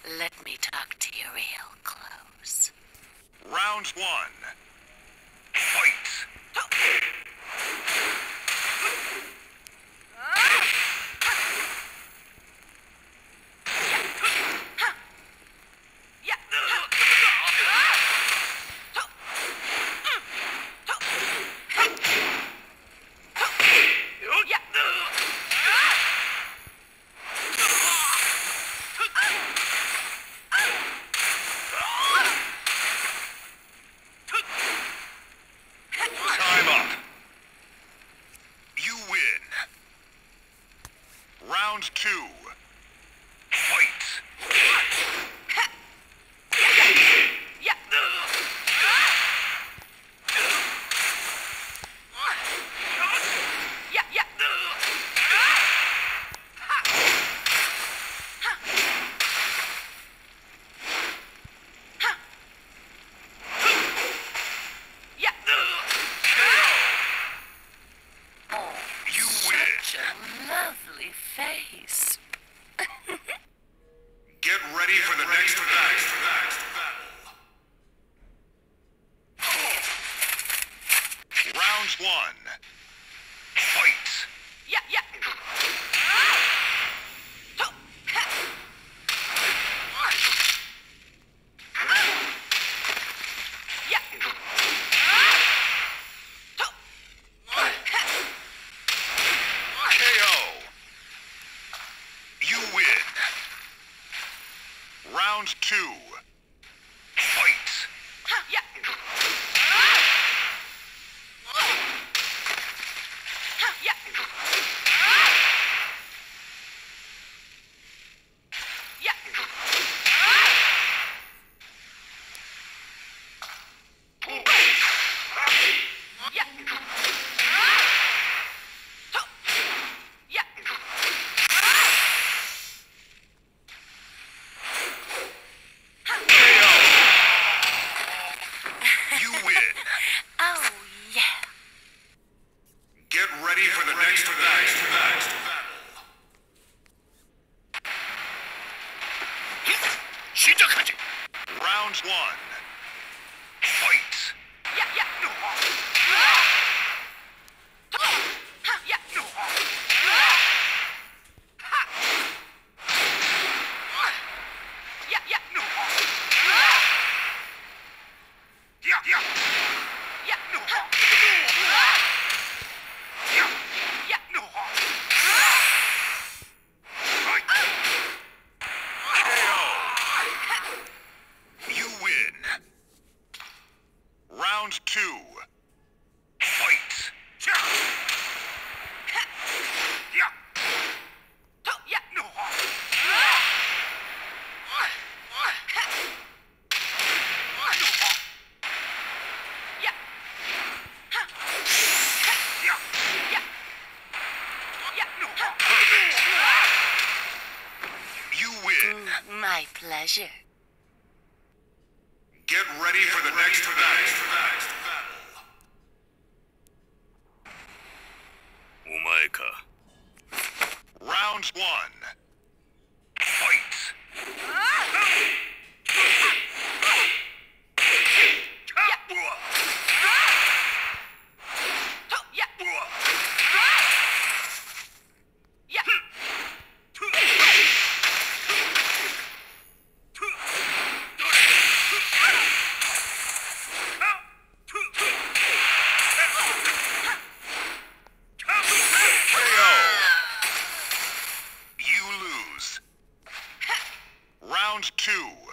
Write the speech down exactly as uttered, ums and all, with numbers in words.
Let me talk to you real close. Round one. Fight! Time up. You win. Round two. Fight! You win. Such a lovely face. Get ready for the next battle. Round one. Fight! K O. You win. Round two. Fight! K O. You win. Oh, yeah. Get ready for the next battle. Round one. Fight! You win. Round two. Fight! You win. My pleasure. Get ready for the next battle. お前か。 Round one. Fight! K O. You lose. Round two.